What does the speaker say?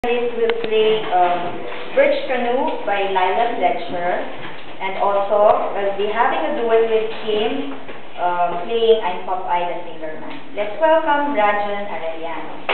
Will play Birch Canoe by Lila Fletcher, and also we'll be having a duet with Kim playing I'm Popeye the Sailor Man. Let's welcome Rajan Arellano.